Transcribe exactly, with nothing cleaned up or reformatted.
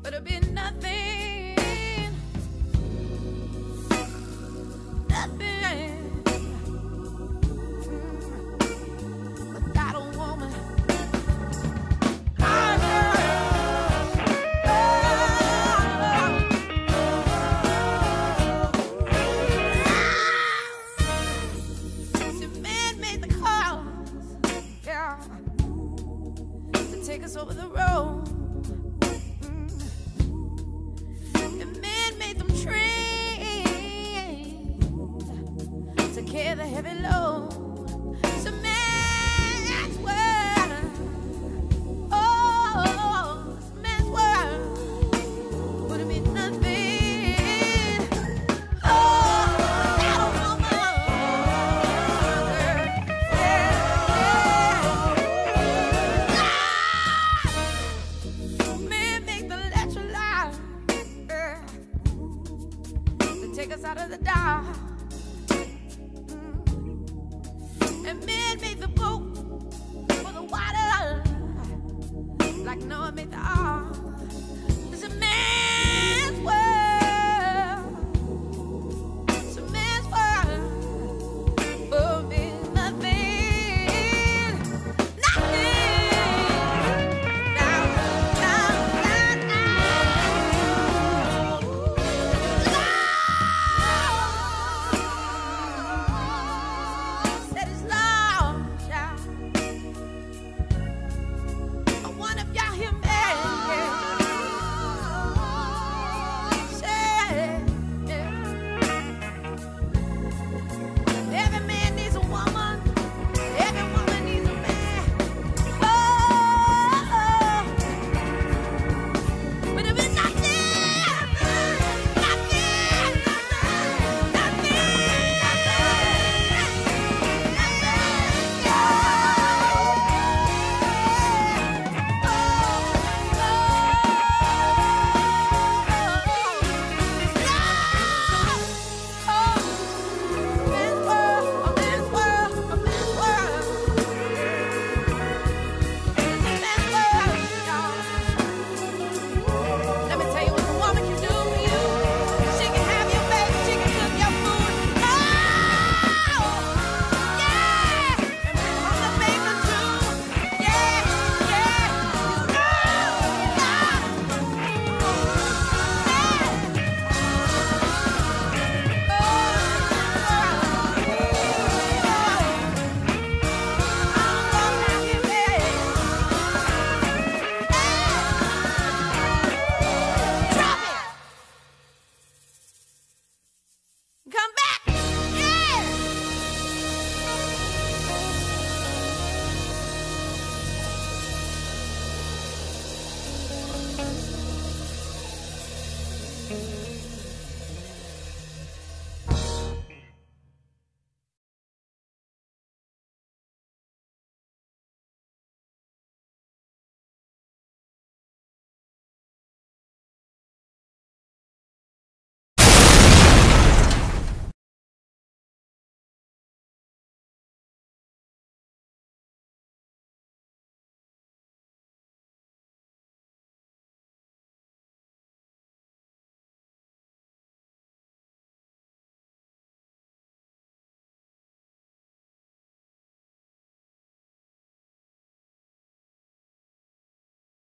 would have been nothing, nothing without a woman. Take us over the road. Mm. The men made them trained to carry the heavy load. So man's world, oh, man's world would have been nothing. Oh, without a woman, yeah, take us out of the dark. Mm. And men made the boat for the water, like Noah made the ark.